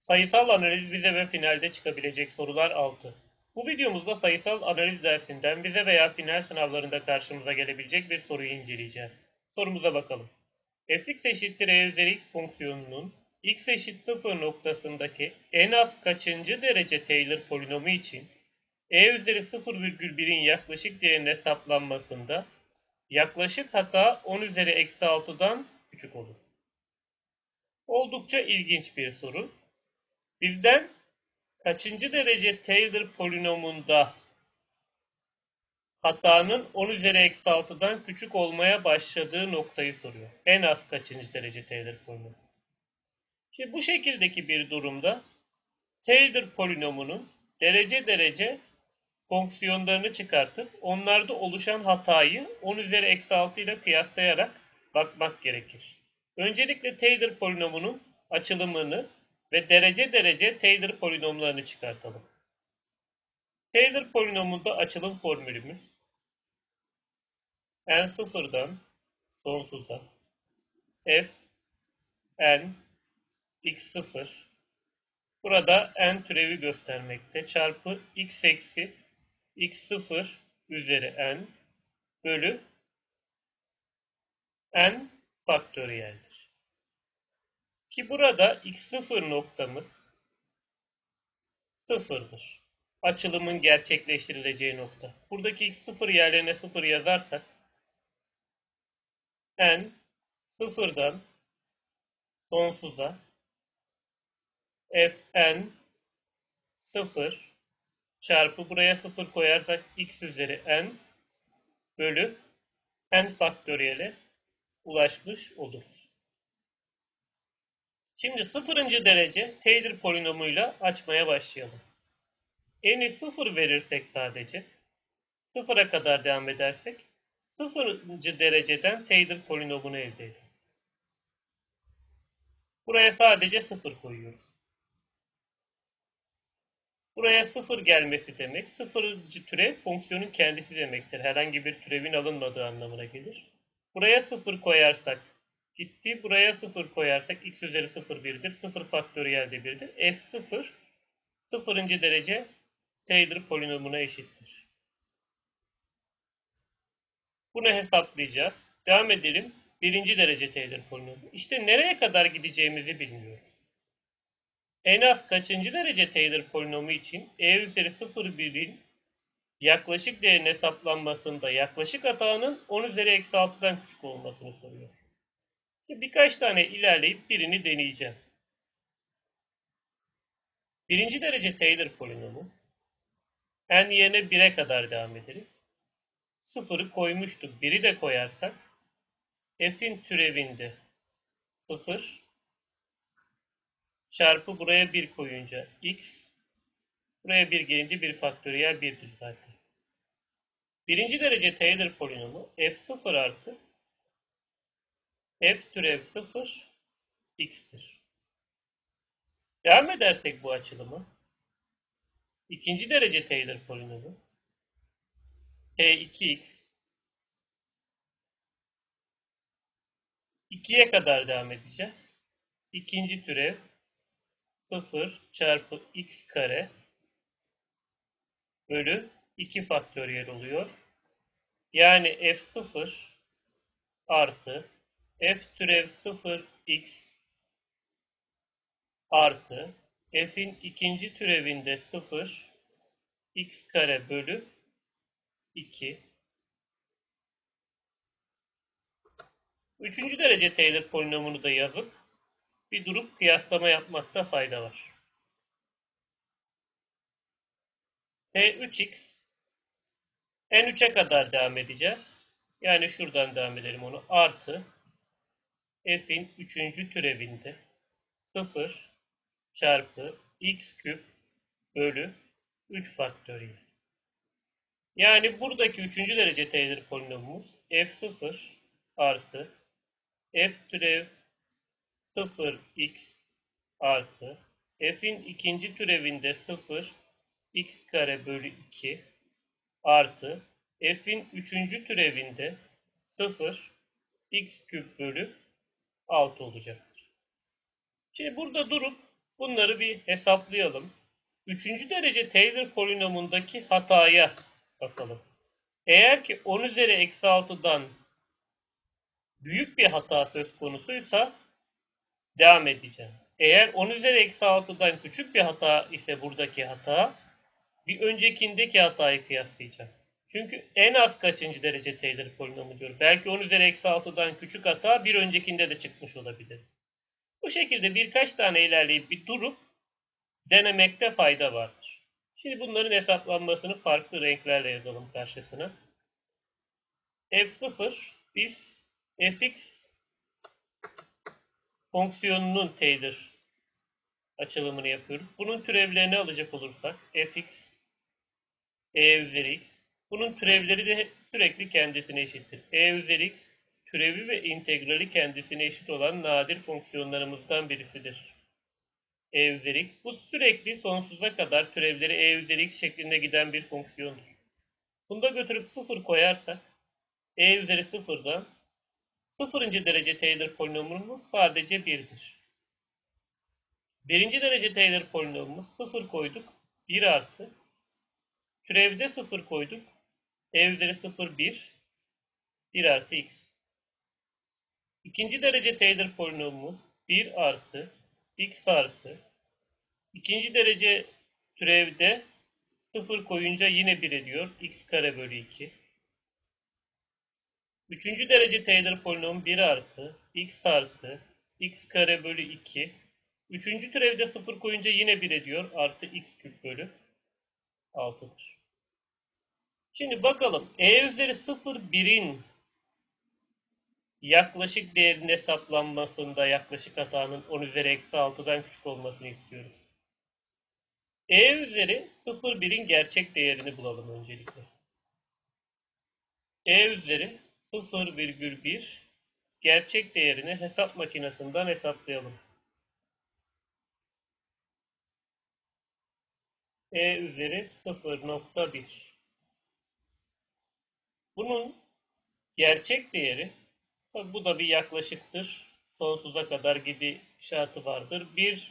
Sayısal analiz vize ve finalde çıkabilecek sorular 6. Bu videomuzda sayısal analiz dersinden vize veya final sınavlarında karşımıza gelebilecek bir soruyu inceleyeceğiz. Sorumuza bakalım. Fx eşittir e üzeri x fonksiyonunun x eşit 0 noktasındaki en az kaçıncı derece Taylor polinomu için e üzeri 0,1'in yaklaşık değerinin hesaplanmasında yaklaşık hata 10 üzeri eksi 6'dan küçük olur. Oldukça ilginç bir soru. Bizden kaçıncı derece Taylor polinomunda hatanın 10 üzeri eksi 6'dan küçük olmaya başladığı noktayı soruyor. En az kaçıncı derece Taylor polinomu. Şimdi bu şekildeki bir durumda Taylor polinomunun derece derece fonksiyonlarını çıkartıp onlarda oluşan hatayı 10 üzeri eksi 6 ile kıyaslayarak bakmak gerekir. Öncelikle Taylor polinomunun açılımını ve derece derece Taylor polinomlarını çıkartalım. Taylor polinomunda açılım formülümüz n sıfırdan sonsuza f n x sıfır, burada n türevi göstermekte, çarpı x eksi x sıfır üzeri n bölü n faktöriyeldir. Ki burada x sıfır noktamız sıfırdır. Açılımın gerçekleştirileceği nokta. Buradaki x sıfır yerlerine sıfır yazarsak n sıfırdan sonsuza fn 0 çarpı buraya 0 koyarsak x üzeri n bölü n faktöriyele ulaşmış oluruz. Şimdi 0. derece Taylor polinomuyla açmaya başlayalım. N'i 0 verirsek sadece 0'a kadar devam edersek 0. dereceden Taylor polinomunu elde ederiz. Buraya sadece 0 koyuyoruz. Buraya 0 gelmesi demek 0. türev fonksiyonun kendisi demektir. Herhangi bir türevin alınmadığı anlamına gelir. Buraya 0 koyarsak gitti. Buraya 0 koyarsak x üzeri 0 1'dir. 0 faktöriyel de 1'dir. F0 0. derece Taylor polinomuna eşittir. Bunu hesaplayacağız. Devam edelim. 1. derece Taylor polinomu. İşte nereye kadar gideceğimizi bilmiyoruz. En az kaçıncı derece Taylor polinomu için e üzeri 0,1'in yaklaşık değerin hesaplanmasında yaklaşık hatanın 10 üzeri eksi 6'dan küçük olmasını soruyor. Birkaç tane ilerleyip birini deneyeceğim. 1. derece Taylor polinomu n yerine 1'e kadar devam ederiz. 0'ı koymuştuk. 1'i de koyarsak f'in türevinde 0 çarpı buraya 1 koyunca x, buraya 1 gelince 1 faktöriyel 1'dir zaten. 1. derece Taylor polinomu f0 artı f türev 0 x'tir. Devam edersek bu açılımı 2. derece Taylor polinomu t2x 2'ye kadar devam edeceğiz. İkinci türev 0 çarpı x kare bölü 2 faktöriyel oluyor. Yani f0 artı f türev 0 x artı f'in ikinci türevinde 0 x kare bölü 2. 3. derece Taylor polinomunu da yazıp bir durup kıyaslama yapmakta fayda var. T3x n3'e kadar devam edeceğiz. Yani şuradan devam edelim onu. Artı f'in 3. türevinde 0 çarpı x küp bölü 3 faktöriyel. Yani buradaki 3. derece Taylor polinomumuz f0 artı f türev 0x artı f'in ikinci türevinde 0 x kare bölü 2 artı f'in 3. türevinde 0 x küp bölü 6 olacaktır. Şimdi burada durup Bunları bir hesaplayalım. Üçüncü derece Taylor polinomundaki hataya bakalım. Eğer ki 10 üzeri eksi 6'dan büyük bir hata söz konusuysa devam edeceğim. Eğer 10 üzeri eksi 6'dan küçük bir hata ise buradaki hata, bir öncekindeki hatayı kıyaslayacağım. Çünkü en az kaçıncı derece Taylor polinomu diyor. Belki 10 üzeri eksi 6'dan küçük hata bir öncekinde de çıkmış olabilir. Bu şekilde birkaç tane ilerleyip bir durup denemekte fayda vardır. Şimdi bunların hesaplanmasını farklı renklerle yazalım karşısına. F0 biz fx fonksiyonunun Taylor açılımını yapıyoruz. Bunun türevlerini alacak olursak fx e üzeri x. Bunun türevleri de sürekli kendisine eşittir. E üzeri x türevi ve integrali kendisine eşit olan nadir fonksiyonlarımızdan birisidir. E üzeri x. Bu sürekli sonsuza kadar türevleri e üzeri x şeklinde giden bir fonksiyondur. Bunu da götürüp 0 koyarsak e üzeri 0'dan 0. derece Taylor polinomumuz sadece 1'dir. Birinci derece Taylor polinomumuz 0 koyduk. 1 artı. Türevde 0 koyduk. E üzeri 0 1. 1 artı x. İkinci derece Taylor polinomumuz 1 artı x artı. İkinci derece türevde 0 koyunca yine 1 ediyor. X kare bölü 2. Üçüncü derece Taylor polinomu 1 artı x artı x kare bölü 2. Üçüncü türevde 0 koyunca yine 1 ediyor. Artı x küp bölü 6'dır. Şimdi bakalım. E üzeri 0 1'in yaklaşık değerinin hesaplanmasında yaklaşık hatanın 10 üzeri eksi 6'dan küçük olmasını istiyoruz. E üzeri 0 1'in gerçek değerini bulalım öncelikle. E üzeri 0,1 gerçek değerini hesap makinesinden hesaplayalım. E üzeri 0,1. Bunun gerçek değeri, tabi bu da bir yaklaşıktır. Sonsuza kadar gidişatı vardır.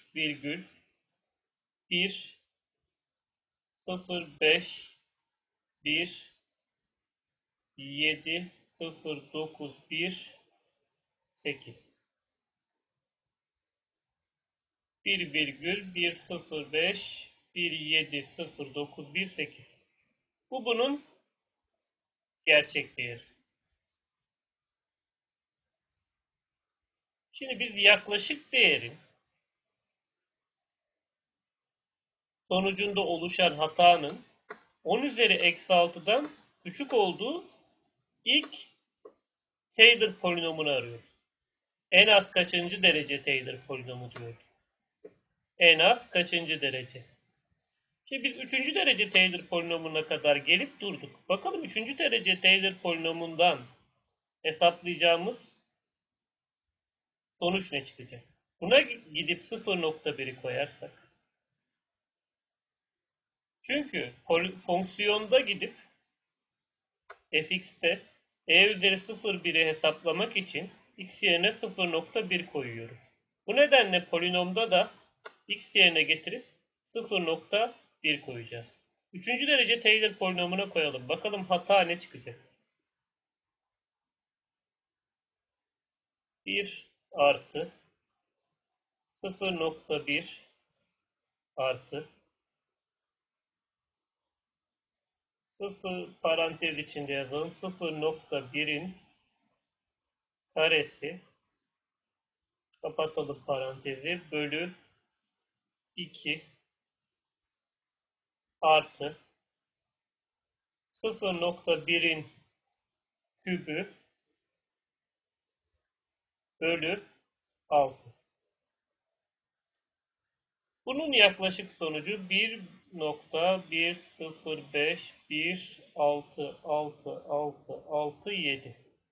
1,105170918 1,105170918. Bu bunun gerçek değeri. Şimdi biz yaklaşık değerin sonucunda oluşan hatanın 10 üzeri eksi 6'dan küçük olduğu ilk Taylor polinomunu arıyoruz. En az kaçıncı derece Taylor polinomu diyoruz. En az kaçıncı derece. Şimdi biz 3. derece Taylor polinomuna kadar gelip durduk. Bakalım 3. derece Taylor polinomundan hesaplayacağımız sonuç ne çıkacak? Buna gidip 0,1'i koyarsak. Çünkü fonksiyonda gidip fx'te e üzeri 0,1'i hesaplamak için x yerine 0,1 koyuyorum. Bu nedenle polinomda da x yerine getirip 0,1 koyacağız. 3. derece Taylor polinomuna koyalım. Bakalım hata ne çıkacak? 1 artı 0,1 artı 0 parantez içinde yazalım. 0,1'in karesi, kapatalım parantezi, bölü 2 artı 0,1'in kübü bölü 6. Bunun yaklaşık sonucu 1,105166667.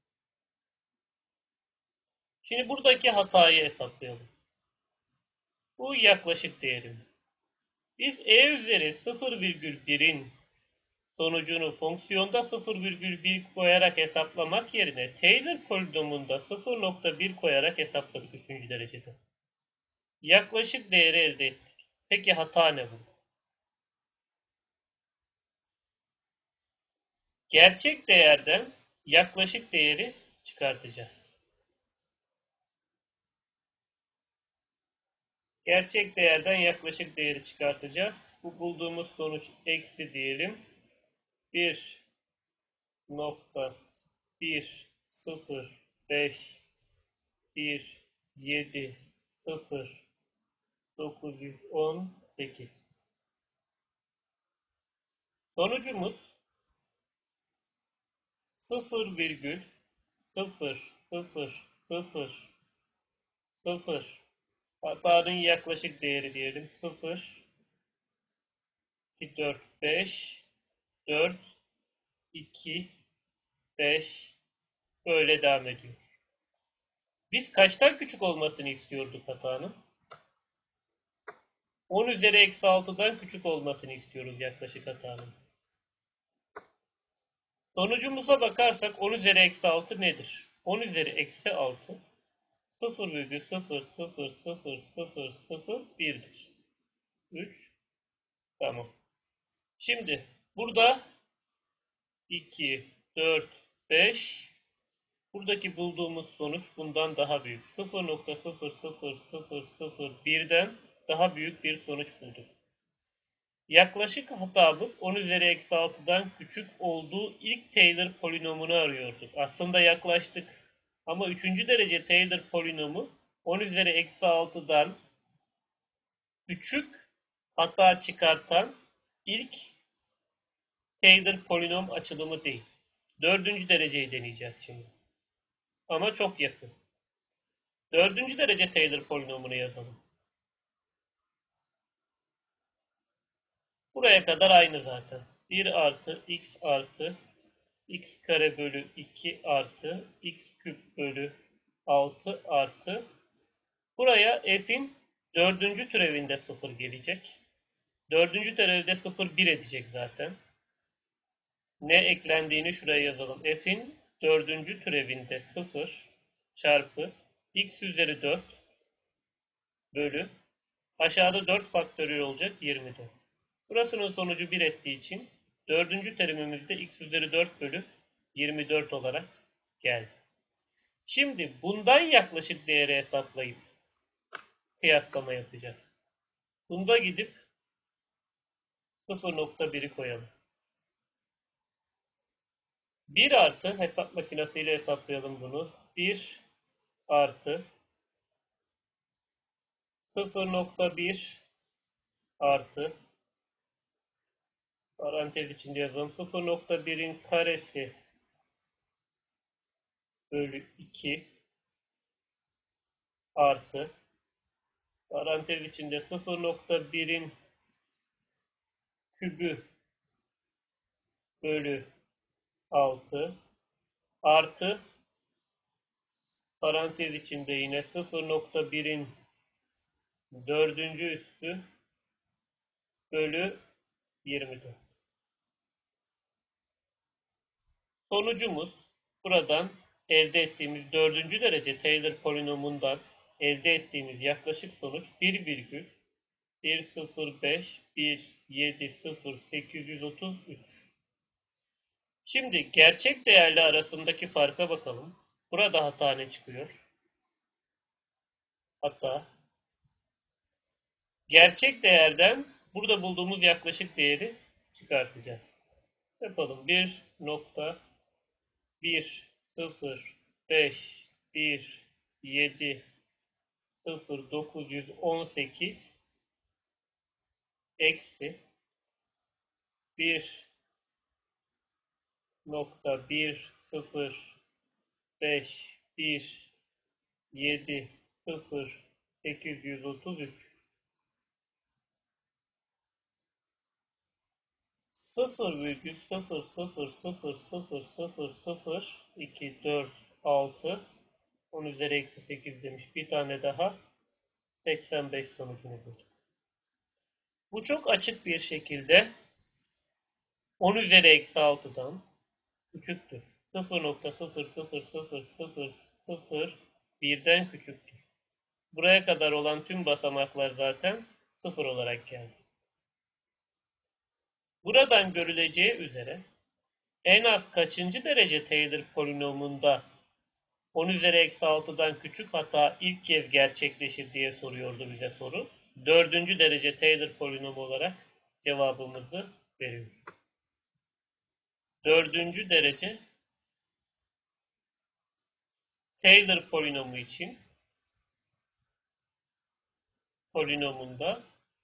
Şimdi buradaki hatayı hesaplayalım. Bu yaklaşık değerimiz. Biz e üzeri 0,1'in sonucunu fonksiyonda 0,1 koyarak hesaplamak yerine Taylor polinomunda 0,1 koyarak hesapladık 3. derecede. Yaklaşık değeri elde ettik. Peki hata ne bu? Gerçek değerden yaklaşık değeri çıkartacağız. Gerçek değerden yaklaşık değeri çıkartacağız. Bu bulduğumuz sonuç eksi diyelim. 1.105170918. Sonucumuz 0,0000. Hatanın yaklaşık değeri diyelim. 0, 2, 4, 5, 4, 2, 5 böyle devam ediyor. Biz kaçtan küçük olmasını istiyorduk hatanın? 10 üzeri eksi 6'dan küçük olmasını istiyoruz yaklaşık hatanın. Sonucumuza bakarsak 10 üzeri eksi 6 nedir? 10 üzeri eksi 6 0,0000001'dir. 3. Tamam. Şimdi burada 2, 4, 5. Buradaki bulduğumuz sonuç bundan daha büyük. 0,00001'den daha büyük bir sonuç bulduk. Yaklaşık hatamız 10 üzeri eksi 6'dan küçük olduğu ilk Taylor polinomunu arıyorduk. Aslında yaklaştık. Ama 3. derece Taylor polinomu 10 üzeri eksi 6'dan küçük hata çıkartan ilk Taylor polinom açılımı değil. 4. dereceyi deneyeceğiz şimdi. Ama çok yakın. 4. derece Taylor polinomunu yazalım. Buraya kadar aynı zaten. 1 artı x kare bölü 2 artı x küp bölü 6 artı buraya f'in 4. türevinde 0 gelecek. 4. türevde 0 1 edecek zaten. Ne eklendiğini şuraya yazalım. F'in 4. türevinde 0 çarpı x üzeri 4 bölü aşağıda 4 faktöriyel olacak 24. Burasının sonucu 1 ettiği için 4. terimimizde x üzeri 4 bölü 24 olarak geldi. Şimdi bundan yaklaşık değeri hesaplayıp kıyaslama yapacağız. Bunda gidip 0,1'i koyalım. 1 artı hesap makinesiyle hesaplayalım bunu. 1 artı 0,1 artı parantez içinde yazalım. 0,1'in karesi bölü 2 artı parantez içinde 0,1'in kübü bölü 6 artı parantez içinde yine 0,1'in 4. üssü bölü 24. Sonucumuz buradan elde ettiğimiz 4. derece Taylor polinomundan elde ettiğimiz yaklaşık sonuç 1,105170833. Şimdi gerçek değerle arasındaki farka bakalım. Burada hata ne çıkıyor? Hata. Gerçek değerden burada bulduğumuz yaklaşık değeri çıkartacağız. Yapalım. 1,105170918 eksi 1,105170833 0,00000246 10 üzeri eksi 8 demiş. Bir tane daha 85 sonucunu bulduk. Bu çok açık bir şekilde 10 üzeri eksi 6'dan küçüktür. 0,0000001'den küçüktür. Buraya kadar olan tüm basamaklar zaten 0 olarak geldi. Buradan görüleceği üzere en az kaçıncı derece Taylor polinomunda 10 üzeri eksi 6'dan küçük hata ilk kez gerçekleşir diye soruyordu bize soru. 4. derece Taylor polinomu olarak cevabımızı veriyoruz. 4. derece Taylor polinomu için polinomunda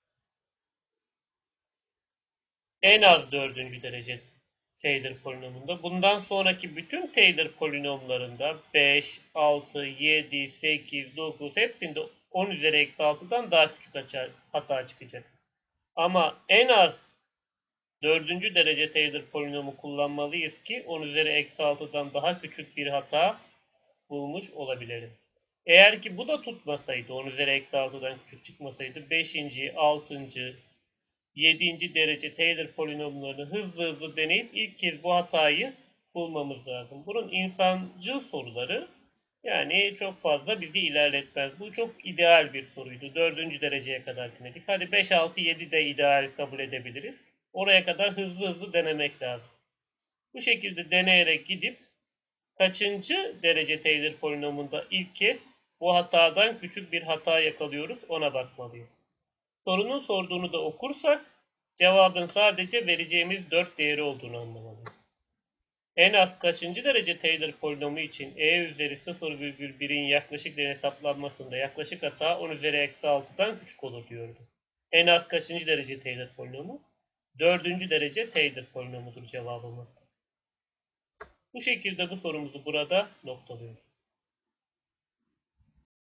en az 4. derece Taylor polinomunda. Bundan sonraki bütün Taylor polinomlarında 5, 6, 7, 8, 9 hepsinde 10 üzeri eksi 6'dan daha küçük hata çıkacak. Ama en az 4. derece Taylor polinomu kullanmalıyız ki 10 üzeri eksi 6'dan daha küçük bir hata bulmuş olabilelim. Eğer ki bu da tutmasaydı, 10 üzeri eksi 6'dan küçük çıkmasaydı 5. 6. 7. derece Taylor polinomlarını hızlı deneyip ilk kez bu hatayı bulmamız lazım. Bunun insancıl soruları yani çok fazla bizi ilerletmez. Bu çok ideal bir soruydu. 4. dereceye kadar denedik. Hadi 5, 6, 7 de ideal kabul edebiliriz. Oraya kadar hızlı denemek lazım. Bu şekilde deneyerek gidip kaçıncı derece Taylor polinomunda ilk kez bu hatadan küçük bir hata yakalıyoruz ona bakmalıyız. Sorunun sorduğunu da okursak cevabın sadece vereceğimiz 4 değeri olduğunu anlamalıyız. En az kaçıncı derece Taylor polinomu için e üzeri 0,1'in yaklaşık değer hesaplanmasında yaklaşık hata 10 üzeri eksi 6'dan küçük olur diyordu. En az kaçıncı derece Taylor polinomu? 4. derece Taylor polinomudur cevabımız. Bu şekilde bu sorumuzu burada noktalıyoruz.